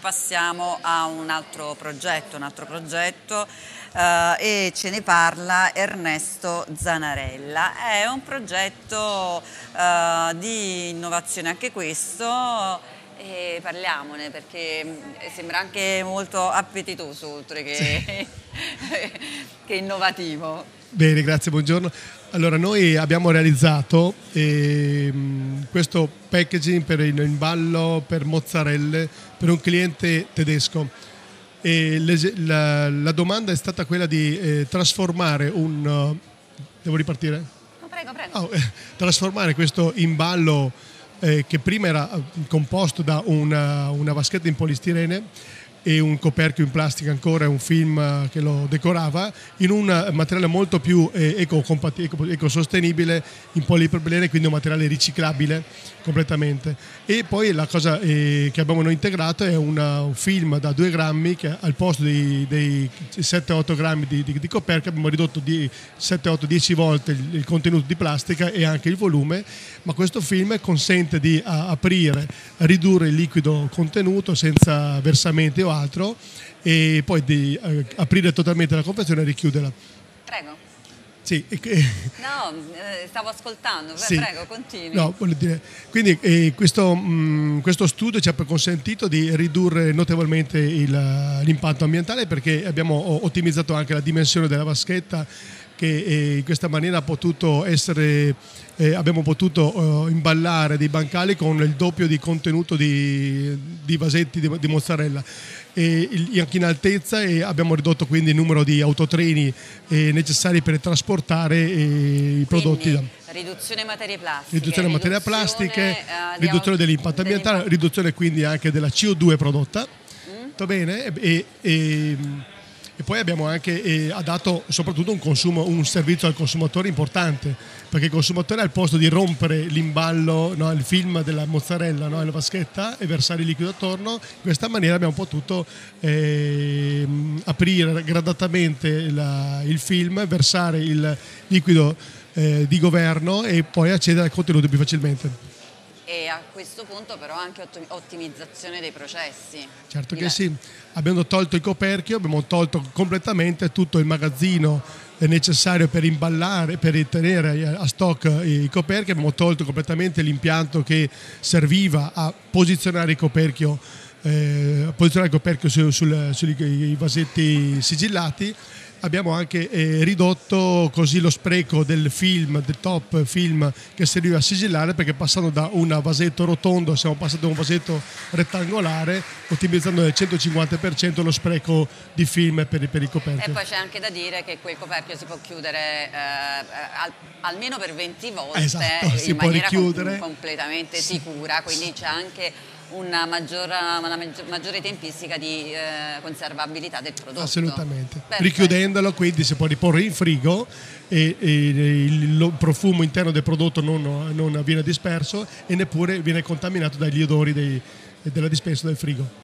passiamo a un altro progetto e ce ne parla Ernesto Zanarella. È un progetto di innovazione anche questo, e parliamone perché sembra anche molto appetitoso oltre che, che innovativo. Bene, grazie, buongiorno. Allora, noi abbiamo realizzato questo packaging per il imballo per mozzarelle per un cliente tedesco. E la domanda è stata quella di trasformare un... devo ripartire? No, prego, prego. Trasformare questo imballo che prima era composto da una vaschetta in polistirene e un coperchio in plastica ancora, un film che lo decorava, in un materiale molto più ecosostenibile, in polipropilene, quindi un materiale riciclabile completamente. E poi la cosa che abbiamo noi integrato è un film da 2 grammi che al posto dei 7-8 grammi di coperchio abbiamo ridotto di 7-8-10 volte il contenuto di plastica e anche il volume, ma questo film consente di aprire, ridurre il liquido contenuto senza versamenti o altro, e poi di aprire totalmente la confezione e richiuderla. Prego. Sì. No, stavo ascoltando, sì. Prego, continui. No, voglio dire, quindi questo studio ci ha consentito di ridurre notevolmente l'impatto ambientale, perché abbiamo ottimizzato anche la dimensione della vaschetta, che in questa maniera abbiamo potuto imballare dei bancali con il doppio di contenuto di vasetti di mozzarella, anche in altezza, e abbiamo ridotto quindi il numero di autotreni necessari per trasportare i prodotti. Quindi, riduzione materie plastiche, riduzione materie plastiche, riduzione dell'impatto ambientale, riduzione quindi anche della CO2 prodotta. Va bene? E poi abbiamo anche dato soprattutto un servizio al consumatore importante, perché il consumatore, al posto di rompere l'imballo, no, il film della mozzarella, no, la vaschetta, e versare il liquido attorno, in questa maniera abbiamo potuto aprire gradatamente il film, versare il liquido di governo e poi accedere al contenuto più facilmente. E a questo punto però anche ottimizzazione dei processi. Certo che sì, abbiamo tolto il coperchio, abbiamo tolto completamente tutto il magazzino necessario per imballare, per tenere a stock i coperchi, abbiamo tolto completamente l'impianto che serviva a posizionare il coperchio sui vasetti sigillati. Abbiamo anche ridotto così lo spreco del top film che serviva a sigillare, perché passando da un vasetto rotondo siamo passati a un vasetto rettangolare, ottimizzando del 150% lo spreco di film per il coperchio. E poi c'è anche da dire che quel coperchio si può chiudere almeno per 20 volte, esatto, in maniera completamente sicura, quindi c'è anche una maggiore tempistica di conservabilità del prodotto. Assolutamente. Perfetto. Richiudendolo quindi si può riporre in frigo e il profumo interno del prodotto non viene disperso e neppure viene contaminato dagli odori della dispensa del frigo.